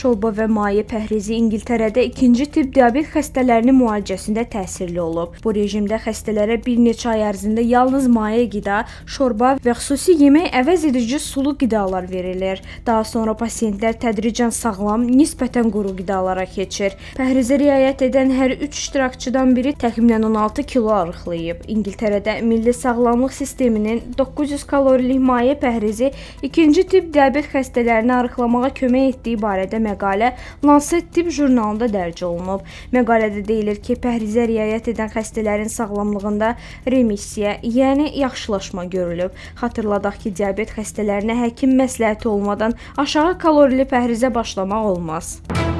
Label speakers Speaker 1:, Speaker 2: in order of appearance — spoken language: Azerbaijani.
Speaker 1: Şorba və maye pəhrizi İngiltərədə ikinci tip diabet xəstələrinin müalicəsində təsirli olub. Bu rejimdə xəstələrə bir neçə ay ərzində yalnız maye qida, şorba və xüsusi yemək əvəz edici sulu qidalar verilir. Daha sonra pasiyentlər tədricən sağlam, nisbətən quru qidalara keçir. Pəhrizə riayət edən hər 3 iştirakçıdan biri təxminən 16 kilo arıqlayıb. İngiltərədə Milli Sağlamlıq Sisteminin 900 kalorilik maye pəhrizi ikinci tip diabet xəstələrini arıqlamağa kömək etdiyi barədə məqalə Lancet Tibb jurnalında dərc olunub. Məqalədə deyilir ki, pəhrizə riayət edən xəstələrin sağlamlığında remissiya, yəni yaxşılaşma görülüb. Xatırladaq ki, diabet xəstələrinə həkim məsləhəti olmadan aşağı kalorili pəhrizə başlamaq olmaz.